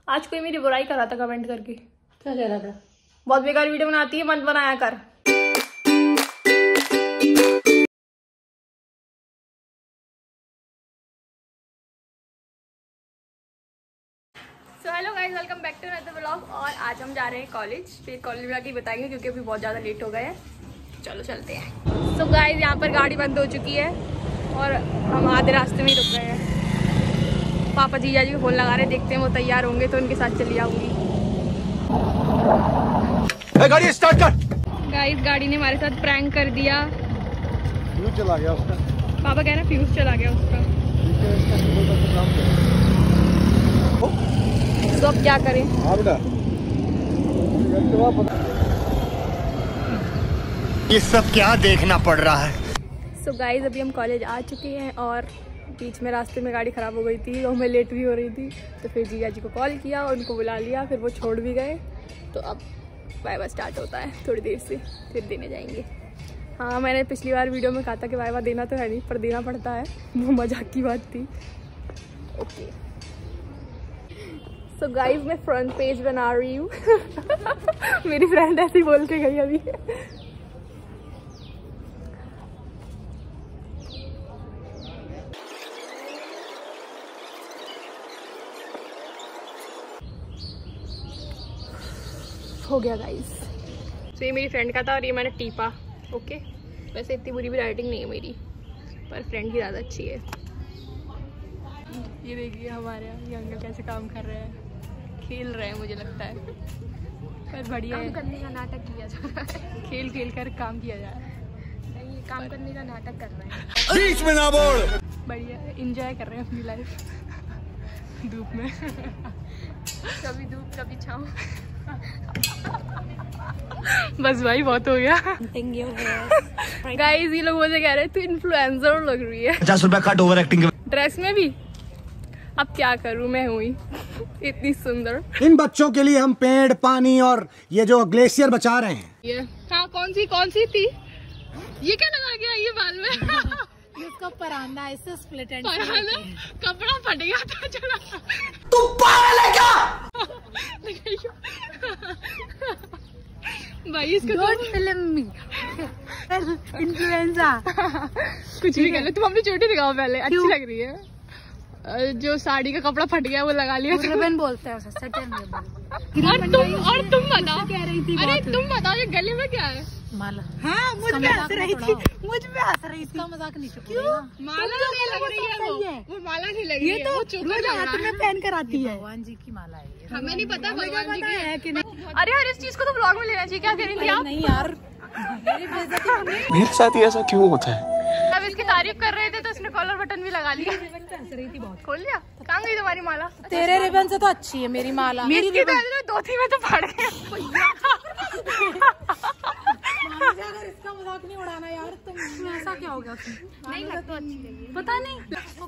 आज कोई मेरी बुराई कर रहा था कमेंट करके। क्या कह रहा था? बहुत बेकार वीडियो बनाती है, मत बनाया कर। So hello guys, welcome back to another vlog. और आज हम जा रहे हैं कॉलेज। फिर कॉलेज में आके बताएंगे क्योंकि अभी बहुत ज़्यादा लेट हो गए हैं। चलो चलते हैं। सो गाइज, यहाँ पर गाड़ी बंद हो चुकी है और हम आधे रास्ते में ही रुक गए हैं। पापा जीजा जी को फोन लगा रहे, देखते हैं वो तैयार होंगे तो उनके साथ चली आऊँगी। गाड़ी स्टार्ट कर। गाइस, गाड़ी ने हमारे साथ प्रैंक कर दिया। फ्यूज चला गया उसका। पापा कह रहे हैं फ्यूज चला गया उसका। तो अब क्या करें? ये सब क्या देखना पड़ रहा है? सो गाइस, अभी हम कॉलेज आ चुके हैं और बीच में रास्ते में गाड़ी ख़राब हो गई थी और मैं लेट भी हो रही थी। तो फिर जीजा जी को कॉल किया और उनको बुला लिया, फिर वो छोड़ भी गए। तो अब वाइवा स्टार्ट होता है थोड़ी देर से, फिर देने जाएंगे। हाँ, मैंने पिछली बार वीडियो में कहा था कि वाइवा देना तो है नहीं पर देना पड़ता है, वो मजाक की बात थी। ओके सो गाइस, मैं फ्रंट पेज बना रही हूँ। मेरी फ्रेंड ऐसे ही बोल के गई अभी। हो गया गाइस। तो ये मेरी फ्रेंड का था और ये मैंने टीपा। ओके, वैसे इतनी बुरी भी राइटिंग नहीं है मेरी, पर फ्रेंड की ज़्यादा अच्छी है। ये देखिए हमारे ये अंकल कैसे काम कर रहे हैं, खेल रहे हैं मुझे लगता है, पर बढ़िया है। काम करने का नाटक किया जा रहा है, खेल खेल कर काम किया जा रहा है। नहीं, काम करने का नाटक कर रहे हैं। बीच में ना बोल। बढ़िया, इंजॉय कर रहे हैं अपनी लाइफ धूप में। कभी धूप कभी छाँव। बस भाई, बहुत हो गया। गाइस, ये लोग मुझे कह रहे हैं तू इन्फ्लुएंसर लग रही है। 50 रुपया कट ओवर एक्टिंग के ड्रेस में भी। अब क्या करूं, मैं हुई इतनी सुंदर। इन बच्चों के लिए हम पेड़, पानी और ये जो ग्लेशियर बचा रहे हैं। ये हाँ, कौन सी थी ये? क्या लगा गया ये बाल में? इसका परांदा ऐसे स्प्लिट एंड कपड़ा फट गया था। चला तू पागल है क्या? भाई इसको डोंट फिल्म मी इन्फ्लुएंसर। कुछ भी कर ले, तुम अपनी चोटी दिखाओ पहले, अच्छी लग रही है। जो साड़ी का कपड़ा फट गया वो लगा लिया। रिबन बोलते हैं उसे, सटन रिबन। और तुम बताओ, कह रही थी, अरे तुम बताओ ये गले में क्या है? माला। हाँ, मुझ पे हंस रही थी, मुझ पे हंस रही थी। इसका मजाक नहीं छुपा। माला नहीं लग रही है वो माला नहीं लग रही है, वो चोकर हाथ में पहन कर आती है। भगवान जी की माला है। हमें नहीं पता भगवान जी की है कि नहीं। अरे यार, इस चीज को तो ब्लॉग में लेना चाहिए। क्या कह रही थी आप? नहीं यार, मेरे साथ ही ऐसा क्यों होता है? अब इसकी तारीफ कर रहे थे तो उसने कॉलर बटन भी लगा लिया। हंस रही थी बहुत। खोल लिया। कहाँ गई तुम्हारी माला? तेरे रिबन से तो अच्छी है मेरी माला। मेरी दो थी में तो फाड़ गए। अगर इसका मजाक नहीं उड़ाना यार, तुम ऐसा क्या हो गया? नहीं लगता अच्छी लगी, पता नहीं।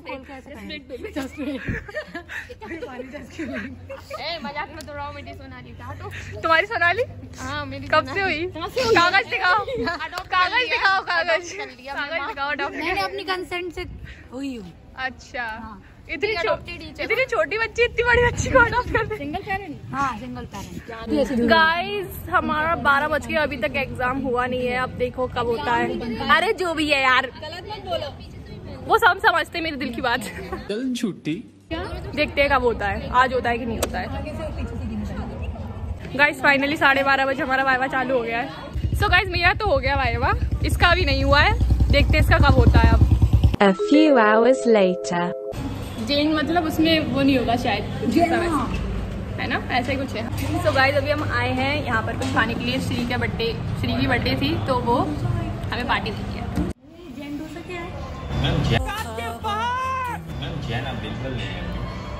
मजाक में तो रहो। मेरी सोनाली तुम्हारी सोनाली? हाँ, मेरी। कब से हुई? कागज दिखाओ, कागज दिखाओ, कागज दिखाओ। मैंने अपनी कंसेंट से हुई हूँ। अच्छा, इतनी छोटी बच्ची इतनी बड़ी बच्ची को अडॉप्ट कर दे। Single parent? हाँ, सिंगल पेरेंट। गाइस, हमारा 12 बज गया, अभी तक एग्जाम हुआ नहीं है। अब देखो कब होता है। अरे जो भी है यार, गलत मत बोलो। वो सब समझते मेरे दिल की बात। चल झूठी। देखते हैं कब होता है, आज होता है कि नहीं होता है। गाइस, फाइनली 12:30 बजे हमारा वाइवा चालू हो गया है। सो गाइस, मेरा तो हो गया वाइवा, इसका अभी नहीं हुआ है। देखते हैं इसका कब होता है। अब A few hours later. जेन मतलब उसमें वो नहीं होगा शायद, है ना, ऐसा ही कुछ है। सो गाइस, अभी हम आए हैं यहाँ पर कुछ खाने के लिए। श्री की बर्थडे थी तो वो हमें पार्टी दी है। जैन डोसा क्या है? मैम जैन अब बिल्कुल नहीं है।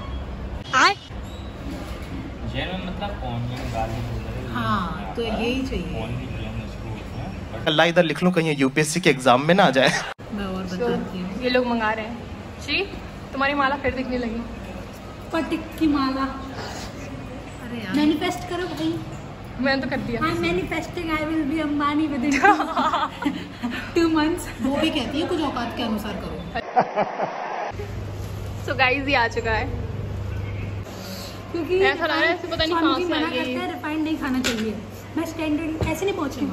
जैन में मतलब ऑनियन गार्लिक। हाँ, तो यही चाहिए। अल्लाह इधर लिख लो कहीं यूपीएससी के एग्जाम में ना आ जाए। मैं और बताती हूँ। ये लोग मंगा रहे हैं। श्री, तुम्हारी माला फिर दिखने लगी। पटिक की माला। अरे यार, मैनिफेस्ट करो भाई। मैंने तो कर दिया। I'm manifesting I will be Ambani within 2 months। वो भी कहती है कुछ औकात के अनुसार करो। सो गाइस, ये आ चुका है। क्योंकि ऐसा लग रहा है पता नहीं कहां से आ गई है। रिफाइंड नहीं खाना चाहिए। मैं स्टैंडर्ड ऐसे नहीं पहुंच रही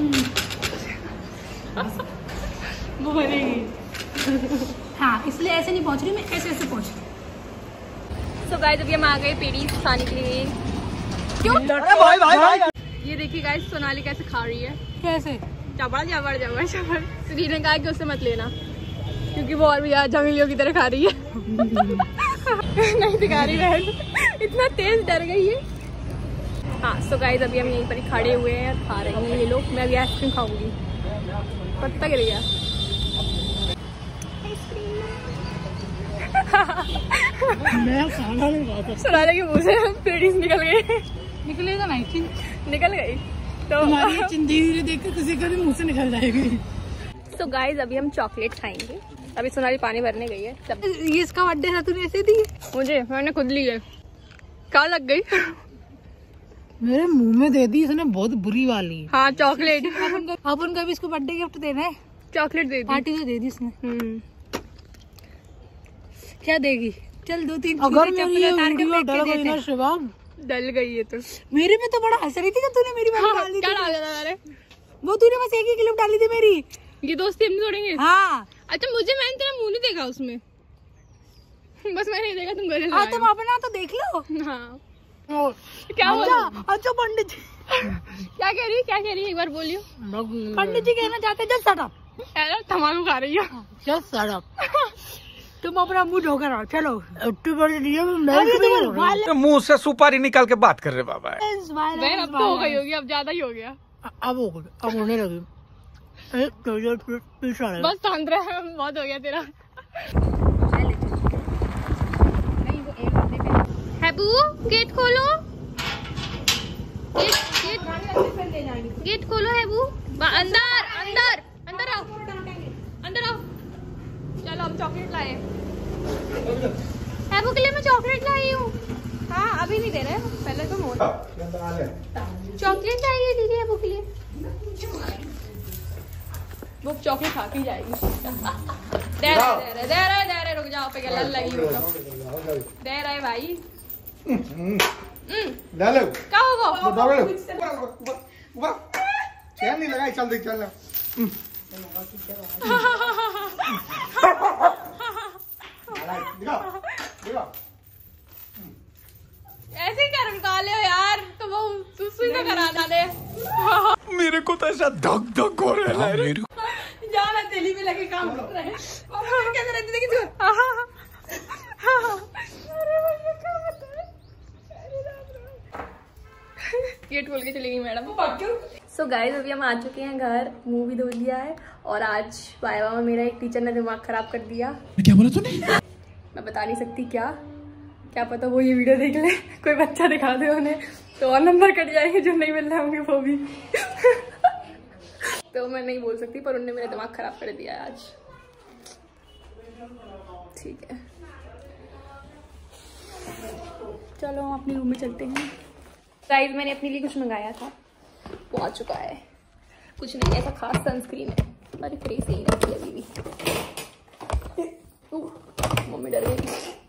वो बनेगी। हाँ, इसलिए ऐसे नहीं पहुंच रही, मैं ऐसे ऐसे पहुंच रही। सो गाइस अभी हम आ गए पेड़ीज खाने के लिए। क्यों? ये देखिए गाइस सोनाली कैसे खा रही है। कैसे? चबड़ चबड़ चबड़ चबड़। सुधी ने कहा कि उससे मत लेना क्योंकि वो और भी यार जंगलियों की तरह खा रही है। नहीं दिखा रही बहन, इतना तेज डर गई है। हाँ सो गाइस अभी हम यहीं पर ही खड़े हुए हैं, खा रहे हैं ये लोग। मैं अभी आइसक्रीम खाऊंगी। पत्ता गिर गया। मैं खाना नहीं खाता। सोनाली के मुंह से पेड़ीज निकल गए। निकलेगा ना, निकल गई तो हमारी धीरे देख के किसी का भी मुंह से निकल जाएगी। तो गाइस अभी हम चॉकलेट खाएंगे। अभी सोनाली पानी भरने गई है। ये इसका बर्थडे था, तूने ऐसे दी? मुझे मैंने खुद ली है। क्या लग गई? मेरे मुंह में दे दी इसने, बहुत बुरी वाली। हाँ चॉकलेट। अपन का भी इसको बर्थडे गिफ्ट देना है। चॉकलेट दे दी। पार्टी तो दे दी इसने। क्या देगी? चल 2-3 अगर मेरी ये वीडियो डल गई ना शिवांग, डल गई है तो मेरे में तो बड़ा हंस रही थी कि तूने मेरी वाली डाल दी क्या थी। डाल दिया था? वो तूने बस एक ही क्लिप डाली थी मेरी। ये दोस्ती हम नहीं तोड़ेंगे। हाँ अच्छा मुझे मैंने तेरा मुंह नहीं देखा उसमें। बस मैंने नहीं देखा तुम गले हाँ, तुम अपना तो देख लो। हाँ क्या बोल? अच्छा पंडित जी क्या कह रही है? क्या कह रही है? एक बार बोलियो। पंडित जी कहना चाहते जस्ट शट अप। तम्बाकू खा रही है। Just shut up. तुम अपना मुंह धोकर आओ। चलो मुंह से सुपारी निकाल के बात कर रहे बाबा। बहन अब तो हो गई होगी, अब ज्यादा ही हो गया। अब हो गई, अब होने लगी। बस शांत रह, बहुत हो गया तेरा। हैबू गेट खोलो, गेट खोलो हैबू। अंदर अंदर अंदर आओ, अंदर आओ। चलो हम चॉकलेट लाए। हैबू के लिए मैं चॉकलेट लाई हूँ। हाँ अभी नहीं दे रहे, पहले तो मोड़। चॉकलेट चाहिए दीदी हैबू के लिए। वो चॉकलेट खा के जाएगी। दे रहे रुक जाओ पे क्या लल लगी हो। दे रहे भाई। क्या होगा? चैन नहीं लगाई, चल देख चल। ऐसे ही कर निकाले हो यार, तो वो सुसु तो कराना दे। मेरे को तो ऐसा धक धक हो रहा है। जाना दिल्ली में लगे काम कर रहे हैं। कैसे रहते थे कि गेट खोल के चलेगी मैडम। सो गाइस अभी हम आ चुके हैं घर, मुंह भी धो लिया है। और आज वाइवा में मेरा एक टीचर ने दिमाग खराब कर दिया। क्या बोला तूने? मैं बता नहीं सकती क्या पता वो ये वीडियो देख ले, कोई बच्चा दिखा दे उन्हें तो और नंबर कट जाएंगे, जो नहीं मिल रहे होंगे वो भी। तो मैं नहीं बोल सकती, पर उन्होंने मेरा दिमाग खराब कर दिया आज। ठीक है चलो हम अपने रूम में चलते हैं। गाइस मैंने अपने लिए कुछ मंगाया था, वो आ चुका है। कुछ नहीं ऐसा खास, सनस्क्रीन है। हमारी फेस यही रहती है अभी भी। मम्मी डर गई।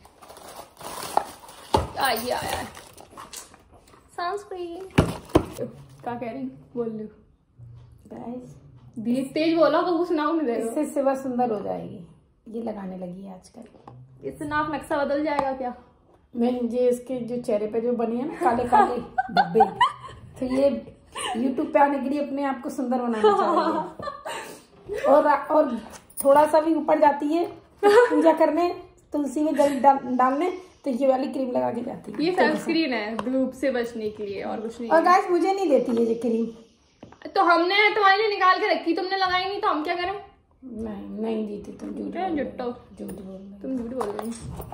ये आया है सनस्क्रीन। क्या कह रही? बोल लो गाइस। तेज बोला तो कुछ नाम नहीं देगा। इससे सेवा सुंदर हो जाएगी। ये लगाने लगी है आजकल। इससे नाक नक्शा बदल जाएगा क्या? मैं ये इसके जो चेहरे पे जो बनी है ना काले काले धब्बे, तो ये YouTube पे आने के लिए अपने आप को सुंदर बनाना चाहिए। और थोड़ा सा भी ऊपर जाती है पूजा करने, तुलसी में जल डालने, तो ये वाली क्रीम लगा के जाती है। ये सनस्क्रीन है धूप से बचने के लिए, और कुछ नहीं। और गाइस मुझे नहीं देती है ये क्रीम, तो हमने तुम्हारे लिए निकाल के रखी, तुमने लगाई नहीं तो हम क्या करें? नहीं दी थी। तुम झूठ बोल रही।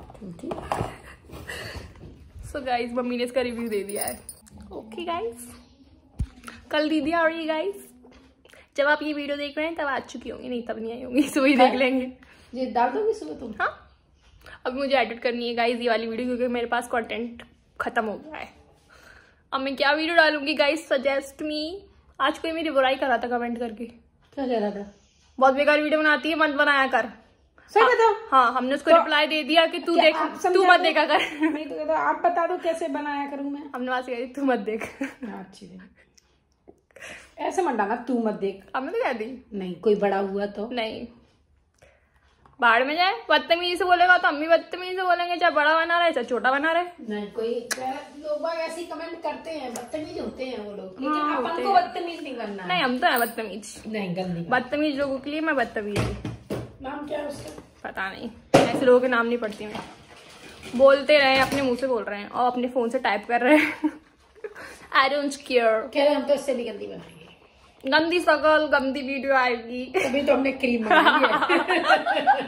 सो गाइस मम्मी ने इसका रिव्यू दे दिया है। ओके गाइस कल दीदी आ रही है गाइस। जब आप ये वीडियो देख रहे हैं तब आ चुकी होंगी, नहीं तब नहीं आई होंगी, सुबह देख लेंगे। ये डाल दोगी सुबह तुम? हाँ अभी मुझे एडिट करनी है गाइस ये वाली वीडियो, क्योंकि मेरे पास कंटेंट खत्म हो गया है। अब मैं क्या वीडियो डालूंगी गाइस, सजेस्ट मी। आज कोई मेरी बुराई कर रहा था कमेंट करके। क्या कह रहा था? बहुत बेकार वीडियो बनाती है, मत बनाया कर। सही बताओ। हाँ, हमने उसको रिप्लाई दे दिया कि तू देख, तू मत देखा कर। नहीं तो आप बता दो कैसे बनाया करूँ मैं। हमने वहां से कह दी तू मत देख। अच्छी ऐसे मत डालना, तू मत देख। हमने तो कह दी नहीं, कोई बड़ा हुआ तो नहीं, बाहर में जाए। बदतमीजी से बोलेगा तो हम भी बदतमीजी से बोलेंगे, चाहे बड़ा बना रहे चाहे छोटा बना रहे। नहीं, कोई लोग ऐसे कमेंट करते हैं, बदतमीज होते हैं वो लोग, लेकिन अपन को बदतमीज नहीं बनना। नहीं, हम तो है बदतमीज। नहीं, गंदी बदतमीज लोगों के लिए मैं बदतमीज हूँ। नाम क्या है उसका? पता नहीं, ऐसे लोगों के नाम नहीं पढ़ती मैं। बोलते रहे, अपने मुंह से बोल रहे हैं और अपने फोन से टाइप कर रहे हैं। I don't care. कह रहे हम तो इससे भी गंदी बनाएंगे। गंदी शकल, गंदी वीडियो आएगी। अभी तो हमने क्रीम मंगाई है।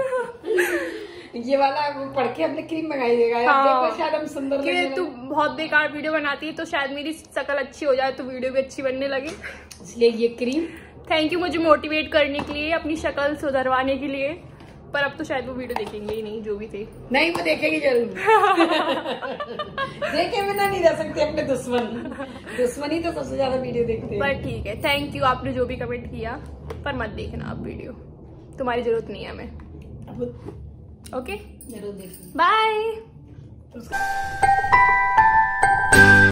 ये वाला वो पढ़ के हमने क्रीम मंगाई देगा। हाँ। देखो शायद हम सुंदर लगने कि तू लगे। बहुत बेकार वीडियो बनाती है तो शायद मेरी शकल अच्छी हो जाए तो वीडियो भी अच्छी बनने लगे। इसलिए ये क्रीम। थैंक यू मुझे मोटिवेट करने के लिए, अपनी शक्ल सुधरवाने के लिए। पर अब तो शायद वो वीडियो देखेंगे ही नहीं जो भी थे। नहीं, वो देखेगी जरूर। देखे बिना नहीं रह सकते अपने दुश्मनी तो सबसे ज्यादा वीडियो देखते हैं। पर ठीक है, थैंक यू आपने जो भी कमेंट किया, पर मत देखना आप वीडियो, तुम्हारी जरूरत नहीं है हमें। ओके, जरूर देखना। बाय।